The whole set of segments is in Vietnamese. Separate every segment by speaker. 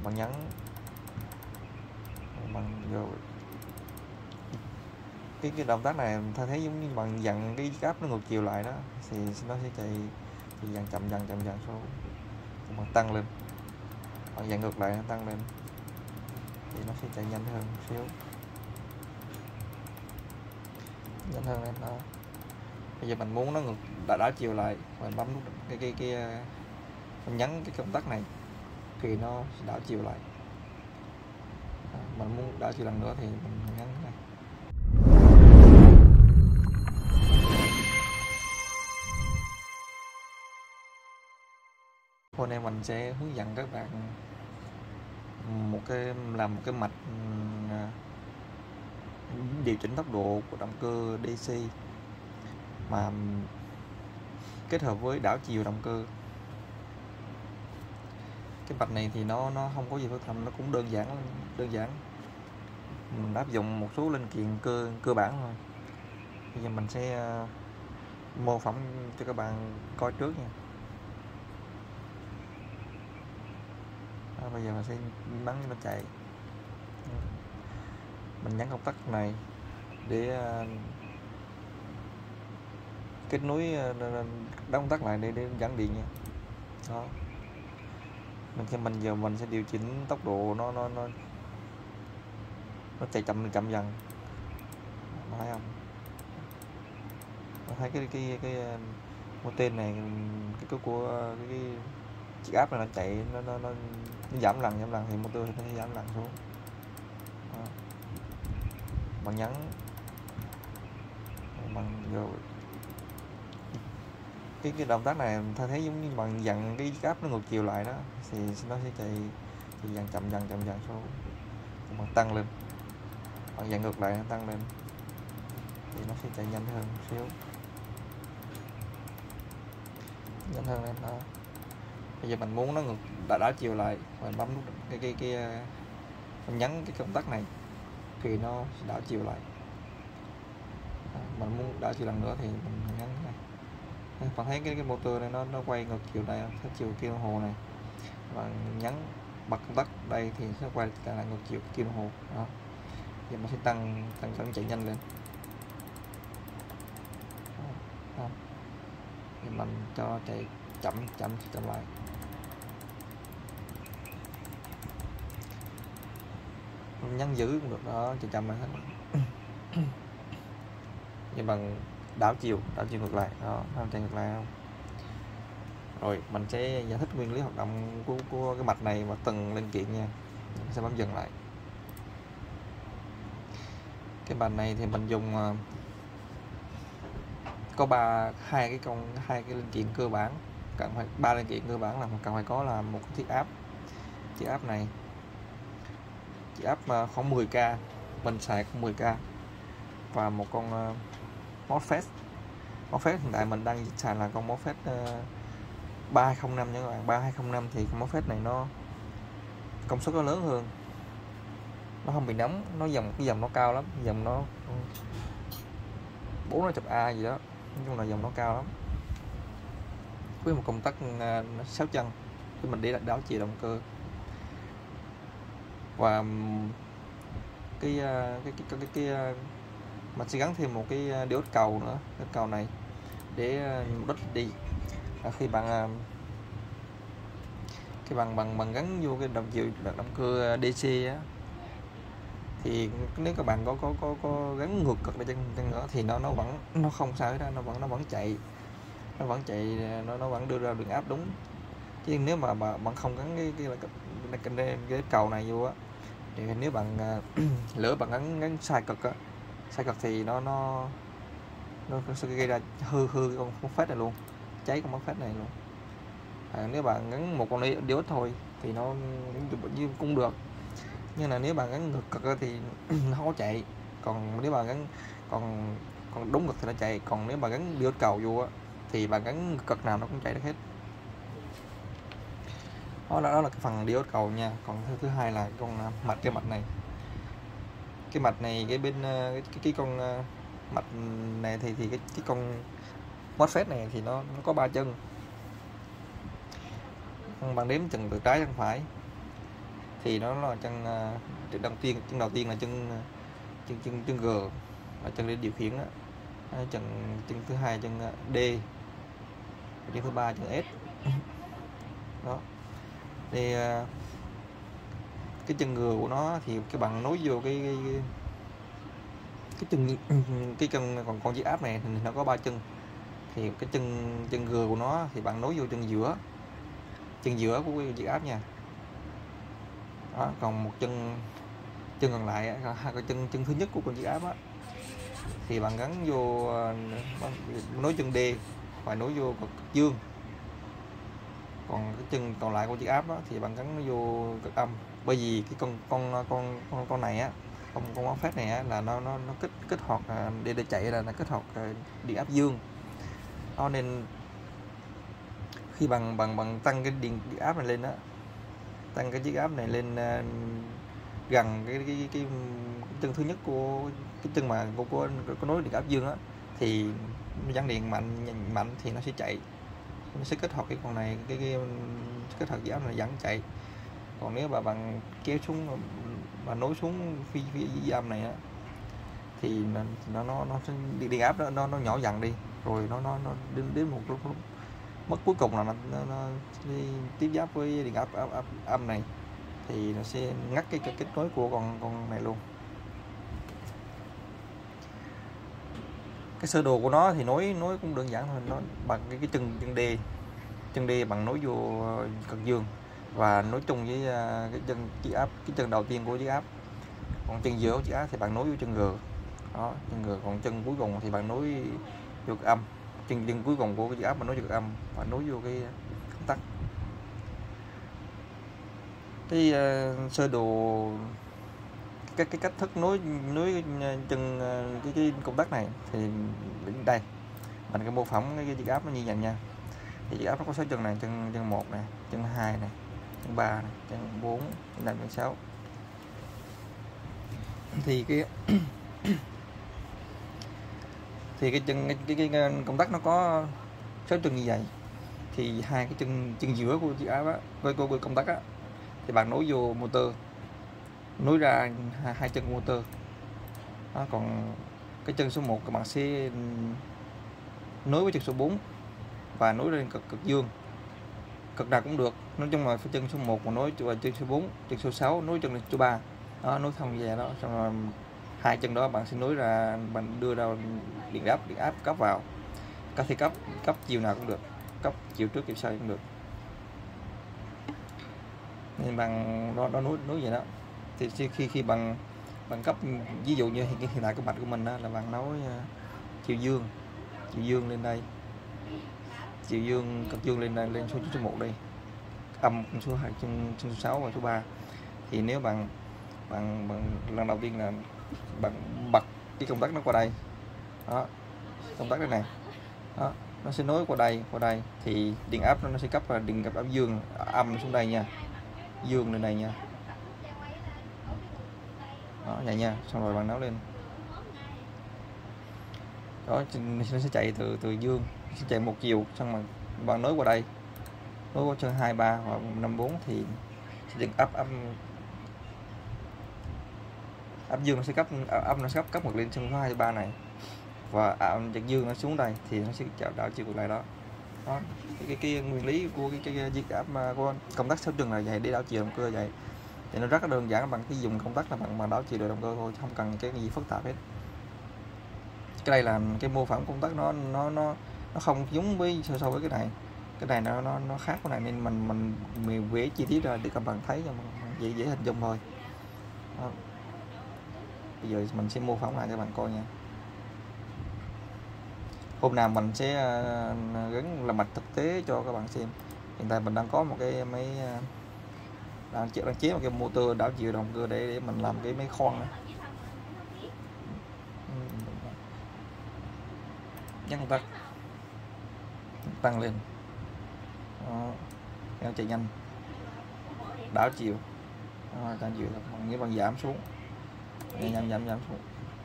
Speaker 1: bạn nhấn bằng rồi cái động tác này ta thấy giống như bạn dặn cái cáp nó ngược chiều lại đó, thì nó sẽ chạy thì dần chậm dần xuống, bạn tăng lên, bạn dặn ngược lại nó tăng lên thì nó sẽ chạy nhanh hơn một xíu, nhanh hơn em đó. Bây giờ mình muốn nó ngược đảo chiều lại, mình bấm nút mình nhấn cái công tắc này thì nó sẽ đảo chiều lại. Mình muốn đảo chiều lần nữa thì mình nhấn này. Hôm nay mình sẽ hướng dẫn các bạn làm một cái mạch điều chỉnh tốc độ của động cơ DC mà kết hợp với đảo chiều động cơ. Cái mạch này thì nó không có gì phức tạp, nó cũng đơn giản. Mình áp dụng một số linh kiện cơ bản thôi. Bây giờ mình sẽ mô phỏng cho các bạn coi trước nha. Bây giờ mình sẽ bắn nó chạy, mình nhấn công tắc này để kết nối đóng công tắc lại để dẫn điện nha. Đó, mình sẽ điều chỉnh tốc độ nó chạy chậm dần, thấy không? Thấy cái mũi tên này, cái của cái chiếc áp này nó chạy nó giảm lần thì motor nó sẽ giảm lần xuống. Đó, bạn nhấn bằng rồi cái động tác này ta thấy giống như bạn dặn cái áp nó ngược chiều lại đó, thì nó sẽ chạy thì dần chậm dần xuống, bạn tăng lên, bạn dặn ngược lại nó tăng lên thì nó sẽ chạy nhanh hơn một xíu, nhanh hơn em đó. Bây giờ mình muốn nó ngược đảo chiều lại, mình bấm nút mình nhấn cái công tắc này thì nó sẽ đảo chiều lại. Mình muốn đảo chiều lần nữa thì mình nhấn này. Bạn thấy cái motor này nó quay ngược chiều này, theo chiều kim đồng hồ này, bạn nhấn bật công tắc đây thì sẽ quay lại ngược chiều kim đồng hồ đó. Giờ mình sẽ tăng chạy nhanh lên đó. Thì mình cho chạy chậm lại. Mình nhấn giữ cũng được đó, chạy chậm lại hết. Như bằng đảo chiều ngược lại đó, chạy ngược lại không? Rồi mình sẽ giải thích nguyên lý hoạt động của cái mạch này và từng linh kiện nha. Mình sẽ bấm dừng lại. Cái mạch này thì mình dùng có hai cái linh kiện cơ bản, cần phải 3 linh kiện cơ bản là cần phải có là một cái chiếc áp này, chiếc áp khoảng 10k, mình xài 10k, và một con MOSFET hiện tại mình đang xài là con MOSFET 3205 nha các bạn. 3205 thì con MOSFET này nó công suất nó lớn hơn, nó không bị nóng, nó cái dòng nó cao lắm, dòng nó 400A gì đó, nói chung là dòng nó cao lắm, với một công tắc 6 chân khi mình để đảo chiều động cơ. Và cái mình sẽ gắn thêm một cái diode cầu nữa, cái cầu này để mục đích đi khi bạn bằng gắn vô cái động cơ DC á, thì nếu các bạn có gắn ngược cực để chân nữa thì nó không sao hết, nó vẫn chạy, nó vẫn đưa ra đường áp đúng. Chứ nếu mà bạn không gắn cái cầu này vô á, thì nếu bạn lỡ bạn gắn sai cực thì nó sẽ gây ra hư con MOSFET này luôn, cháy con MOSFET này luôn. Nếu bạn gắn một con diode thôi thì nó cũng được, nhưng là nếu bạn gắn ngược cực thì nó không có chạy. Còn nếu bạn gắn còn đúng cực thì nó chạy, còn nếu bạn gắn diode cầu vô á thì bạn gắn cực nào nó cũng chạy được hết. Đó là cái phần diode cầu nha. Còn thứ hai là con cái mạch này cái bên cái con mạch này thì cái con MOSFET này thì nó có 3 chân. Bạn đếm chừng từ trái sang phải thì nó là chân chân đầu tiên là chân G, là chân để điều khiển đó. Chân thứ hai chân D, chân thứ ba chân S đó. Thì cái chân G của nó thì các bạn nối vô cái chân còn con chiếc áp này thì nó có 3 chân, thì cái chân G của nó thì bạn nối vô chân giữa của cái chiếc áp nha đó. Còn một chân còn lại, hai cái chân thứ nhất của con chiếc áp á, thì bạn gắn vô nối chân D và nối vô cực dương. Còn cái chân còn lại của chiếc áp đó, thì bạn gắn nó vô cực âm. Bởi vì cái con này á, con ốc phát này á, là nó kích hoạt để chạy là nó kích hoạt điện áp dương đó, nên khi bằng tăng cái điện áp này lên đó, tăng cái chiếc áp này lên gần cái chân thứ nhất của cái chân mà có nối điện áp dương á, thì dẫn điện mạnh thì nó sẽ chạy, nó sẽ kích hoạt cái con này, cái kích hoạt điện áp này dẫn chạy. Còn nếu mà bạn kéo xuống mà nối xuống phía âm này á, thì nó điện áp đó nó nhỏ dần đi, rồi nó đến một lúc mất cuối cùng là nó đi tiếp giáp với điện áp âm này, thì nó sẽ ngắt cái kết nối của con này luôn. Cái sơ đồ của nó thì nối cũng đơn giản thôi, nó bằng cái chân D bằng nối vô cực dương và nối chung với cái chân đầu tiên của chiếc áp. Còn chân giữa của chiếc áp thì bạn nối vô chân G đó, chân G. Còn chân cuối cùng thì bạn nối vô cực âm, chân cuối cùng của cái chiếc áp mà nối vô cực âm và nối vô cái công tắc. Cái sơ đồ cái cách thức nối chân cái công tắc này thì đến đây mình cái mô phỏng cái chiếc áp nó như vậy nha. Thì chiếc áp nó có 6 chân này, chân 1 này, chân 2 này, chân 3 này, chân 4, chân 5, chân 6. Thì cái công tắc nó có 6 chân như vậy. Thì hai cái chân giữa của chiếc áp á, với công tắc á, thì bạn nối vô motor, nối ra hai chân của motor đó. Còn cái chân số 1 các bạn sẽ nối với chân số 4 và nối lên cực dương, cực nào cũng được. Nói chung là chân số 1 mà nối vào chân số 4, chân số 6 nối chân số 3 đó, nối thông về đó. Xong rồi hai chân đó bạn sẽ nối ra, bạn đưa ra điện áp cấp vào. Có thể cấp chiều nào cũng được, cấp chiều trước chiều sau cũng được, nên bằng đó nối vậy đó. Thì khi bằng cấp, ví dụ như hiện tại cái mạch của mình đó, là bạn nối chiều dương lên đây, chiều dương cực dương lên đây, lên số 1 đây, âm số 2, chân số 6 và số 3. Thì nếu bằng lần đầu tiên là bạn bật cái công tắc nó qua đây đó, công tắc này đó, nó sẽ nối qua đây thì điện áp nó sẽ cấp là điện áp dương, âm xuống đây nha, dương lên đây nha đó, vậy nha. Xong rồi bạn nấu lên đó, nó sẽ chạy từ dương, sẽ chạy một chiều. Xong rồi bạn nối qua đây, nối qua chân 2, 3 hoặc 5, 4 thì sẽ điện áp dương nó sẽ âm nó sẽ cấp một lên chân số 2, 3 này, và chân dương nó xuống đây thì nó sẽ đảo chiều ngược lại đó. Đó, cái nguyên lý của cái chiếc áp của công tắc 6 chân là vậy, để đảo chiều động cơ vậy. Thì nó rất là đơn giản, bằng cái dùng công tắc là bằng đảo chiều được động cơ thôi, không cần cái gì phức tạp hết. Cái đây là cái mô phỏng công tắc nó không giống với so với cái này nó khác cái này, nên mình vẽ chi tiết ra để các bạn thấy cho mình dễ hình dung thôi đó. Bây giờ mình sẽ mô phỏng lại cho bạn coi nha. Hôm nào mình sẽ gắn làm mạch thực tế cho các bạn xem. Hiện tại mình đang có một cái máy đang chế một cái motor đảo chiều động cơ để mình làm cái máy khoan này. Nhấn công tắc tăng lên đó, nó chạy nhanh, đảo chiều đảo chiều nghĩa bằng giảm xuống, giảm xuống,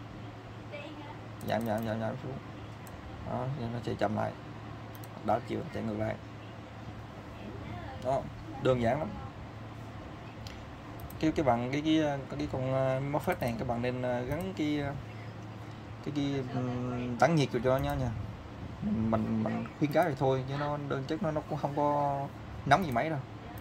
Speaker 1: giảm xuống đó, nó sẽ chậm lại, đảo chiều chạy ngược lại đó, đơn giản lắm. cái bạn cái con MOSFET này các bạn nên gắn cái tản nhiệt cho nó nha. Mình khuyên cáo thì thôi chứ nó đơn chất nó cũng không có nóng gì mấy đâu.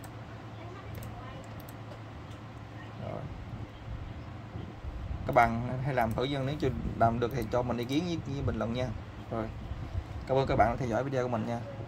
Speaker 1: Rồi. Các bạn hãy làm thử dân, nếu chưa làm được thì cho mình ý kiến với bình luận nha. Rồi, cảm ơn các bạn đã theo dõi video của mình nha.